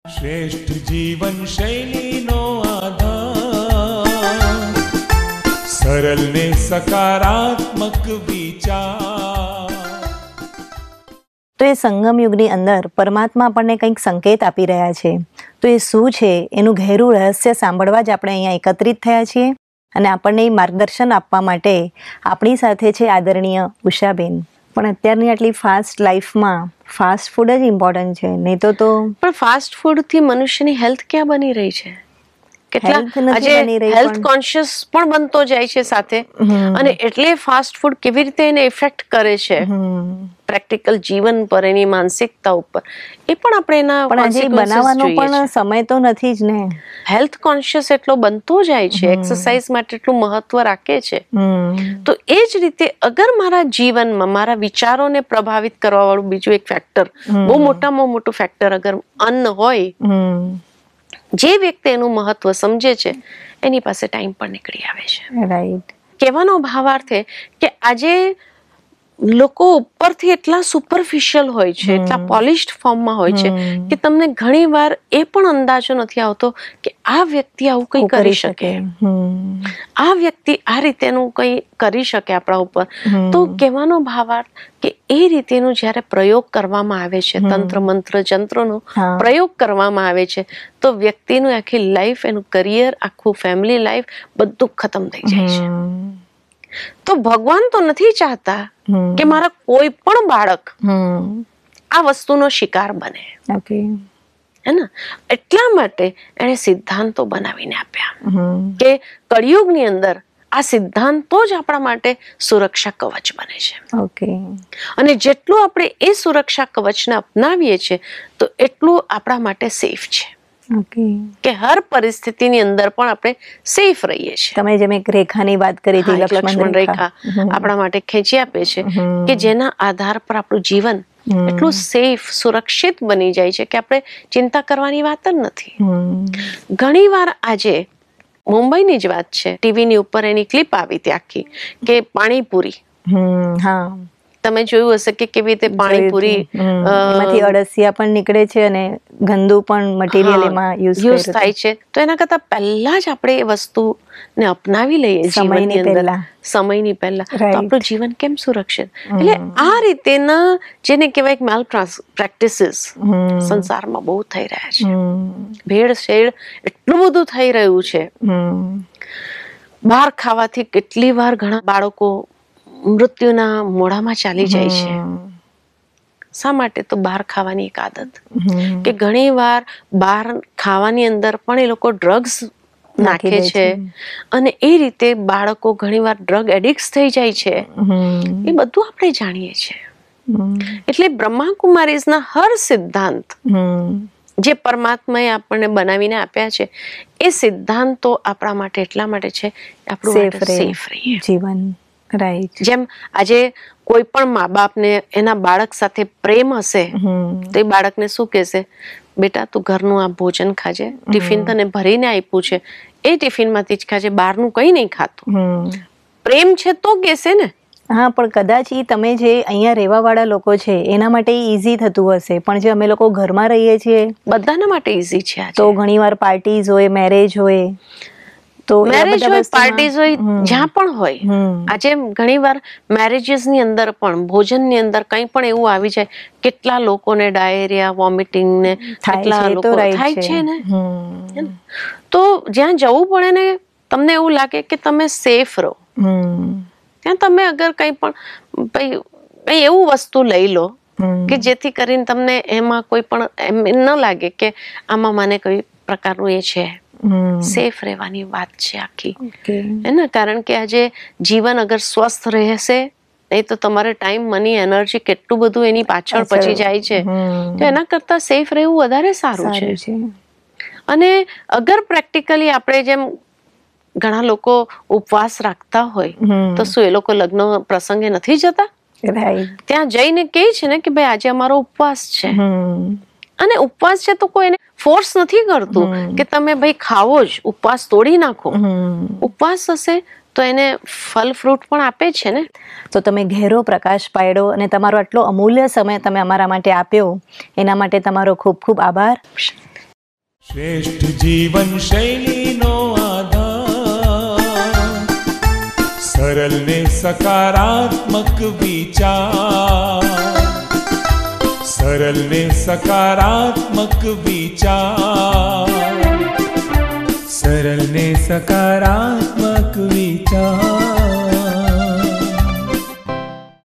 શ્રેષ્ઠ જીવન શૈલીનો આધાર સરળ ને સકારાત્મક વિચાર. તો એ સંગમ યુગની અંદર પરમાત્મા આપણને કંઈક સંકેત આપી રહ્યા છે. તો એ શું છે એનું ઘેરું રહસ્ય સાંભળવા જ આપણે અહીંયા એકત્રિત થયા છીએ. અને આપણને એ માર્ગદર્શન આપવા માટે આપણી સાથે છે આદરણીય ઉષાબેન. પણ અત્યારની આટલી ફાસ્ટ લાઈફમાં ફાસ્ટ ફૂડ જ ઇમ્પોર્ટન્ટ છે, નહીં તો પણ ફાસ્ટ ફૂડથી મનુષ્યની હેલ્થ ક્યાં બની રહી છે? કેટલા આજે હેલ્થ કોન્શિયસ પણ બનતો જાય છે સાથે, અને એટલે ફાસ્ટ ફૂડ કેવી રીતે એને ઇફેક્ટ કરે છે પ્રેક્ટિકલ જીવન પર, એની માનસિકતા ઉપર, એ પણ આપણે એના બનાવવાનો પણ સમય તો નથી જ ને. હેલ્થ કોન્શિયસ એટલો બનતો જાય છે, એક્સરસાઇઝ માટે એટલું મહત્વ રાખે છે. તો એ જ રીતે અગર મારા જીવનમાં મારા વિચારોને પ્રભાવિત કરવા વાળું બીજું એક ફેક્ટર, બહુ મોટામાં મોટું ફેક્ટર અગર અન્ન હોય, જે વ્યક્તિ એનું મહત્વ સમજે છે એની પાસે ટાઈમ પણ નીકળી આવે છે. રાઈટ. કહેવાનો ભાવાર્થ કે આજે લોકો ઉપરથી એટલા સુપરફિશિયલ હોય છે, એટલા પોલિશ્ડ ફોર્મમાં હોય છે કે તમને ઘણી વાર એ પણ અંદાજો નથી આવતો કે આ વ્યક્તિ આવું કંઈ કરી શકે, આ વ્યક્તિ આ રીતેનું કંઈ કરી શકે આપણા ઉપર. તો કહેવાનો ભાવાર્થ કે એ રીતેનું જ્યારે પ્રયોગ કરવામાં આવે છે, તંત્ર મંત્ર જંત્રનો પ્રયોગ કરવામાં આવે છે, તો વ્યક્તિનું આખી લાઈફ, એનું કરિયર, આખું ફેમિલી લાઈફ બધું ખતમ થઈ જાય છે. તો ભગવાન તો નથી ચાહતા કે મારા કોઈ પણ બાળક આ વસ્તુનો શિકાર બને, હે ને? એટલા માટે એને સિદ્ધાંતો બનાવીને આપ્યા કે કળિયુગની અંદર આ સિદ્ધાંતો જ આપણા માટે સુરક્ષા કવચ બને છે. અને જેટલું આપણે એ સુરક્ષા કવચને અપનાવીએ છીએ તો એટલું આપણા માટે સેફ છે, કે હર પરિસ્થિતિની અંદર પણ આપણે સેફ રહીએ છીએ. તમે જેમ એક રેખાની વાત કરી હતી, લક્ષ્મણ રેખા આપણા માટે ખેંચી આપે છે કે જેના આધાર પર આપણું જીવન એટલું સેફ, સુરક્ષિત બની જાય છે કે આપણે ચિંતા કરવાની વાત જ નથી. ઘણી વાર આજે મુંબઈની જ વાત છે, ટીવીની ઉપર એની ક્લિપ આવી હતી આખી, કે પાણીપુરી, તમે જોયું હશે કે કેવી રીતે પાણીપુરી એમાંથી અળસિયા પણ નીકળે છે અને ગંદુ પણ મટીરિયલ એમાં યુઝ થાય છે. તો એના કરતા પહેલા જ આપણે એ વસ્તુને અપનાવી લઈએ જીવનની અંદર, સમયની પહેલા, તો આપણું જીવન કેમ સુરક્ષિત? એટલે આ રીતેના જેને કહેવાય માલ પ્રેક્ટિસીસ સંસારમાં બહુ થઈ રહ્યા છે. ભેળસેળ એટલું બધું થઈ રહ્યું છે. બહાર ખાવાથી કેટલી વાર ઘણા બાળકો મૃત્યુના મોઢામાં ચાલી જાય છે. શા માટે? તો બહાર ખાવાની એક આદત, કે ઘણી વાર બહાર ખાવાની અંદર પણ એ લોકો ડ્રગ્સ નાખે છે, અને એ રીતે બાળકો ઘણી વાર ડ્રગ એડિક્ટ થઈ જાય છે. એ બધું આપણે જાણીએ છીએ. એટલે બ્રહ્માકુમારીઝના હર સિદ્ધાંત જે પરમાત્માએ આપણને બનાવીને આપ્યા છે, એ સિદ્ધાંતો આપણા માટે એટલા માટે છે આપણું સેફ રહીએ જીવન. રાઈટ. જેમ આજે કોઈ પણ મા બાપને એના બાળક સાથે પ્રેમ હશે તો એ બાળકને શું કહેશે? બેટા તું ઘરનું આ ભોજન ખાજે, ટિફિન તને ભરીને આપ્યું છે, એ ટિફિનમાંથી જ ખાજે, બહારનું કંઈ નહીં ખાતું. પ્રેમ છે તો કહેશે ને. હા, પણ કદાચ એ તમે જે અહીંયા રહેવા વાળા લોકો છે એના માટે ઈઝી થતું હશે, પણ જે અમે લોકો ઘરમાં રહીએ છીએ બધાના માટે ઈઝી છે. તો ઘણી વાર પાર્ટીઝ હોય, મેરેજ હોય, તો મેરેજ હોય, પાર્ટીઝ હોય, જ્યાં પણ હોય. આજે ઘણી વાર મેરેજીસ ની અંદર પણ ભોજન ની અંદર કંઈ પણ એવું આવી જાય, કેટલા લોકોને ડાયરિયા, વોમિટિંગ ને કેટલા લોકો થાય છે ને. તો જ્યાં જવું પડે ને, તમને એવું લાગે કે તમે સેફ રહો, ત્યાં તમે અગર કંઈ પણ એવું વસ્તુ લઈ લો કે જેથી કરીને તમને એમાં કોઈ પણ એમ ન લાગે કે આમાં મને કોઈ પ્રકારનું એ છે. સેફ રહેવાની વાત છે આખી, હે ને? કારણ કે આજે જીવન અગર સ્વસ્થ રહેશે, નહીં તો તમારે ટાઈમ, મની, એનર્જી કેટલું બધું એની પાછળ પછી જાય છે. તો એના કરતા સેફ રહેવું વધારે સારું છે. અને અગર પ્રેક્ટિકલી આપણે જેમ ઘણા લોકો ઉપવાસ રાખતા હોય, તો શું એ લોકો લગ્ન પ્રસંગે નથી જતા? ત્યાં જઈને કહે છે ને કે ભાઈ આજે અમારો ઉપવાસ છે. અને ઉપવાસ છે તો કોઈ એને ફોર્સ નથી કરતું કે તમે ભાઈ ખાવો જ, ઉપવાસ તોડી નાખો. ઉપવાસ હશે તો એને ફલ ફ્રૂટ પણ આપે છે ને. તો તમે ઘેરો પ્રકાશ પાડ્યો અને તમારો આટલો અમૂલ્ય સમય તમે અમારા માટે આપ્યો, એના માટે તમારો ખૂબ ખૂબ આભાર. શ્રેષ્ઠ જીવન શૈલીનો આધાર, સરળ ને સકારાત્મક વિચાર, સરળ ને સકારાત્મક વિચાર, સરળ ને સકારાત્મક વિચાર.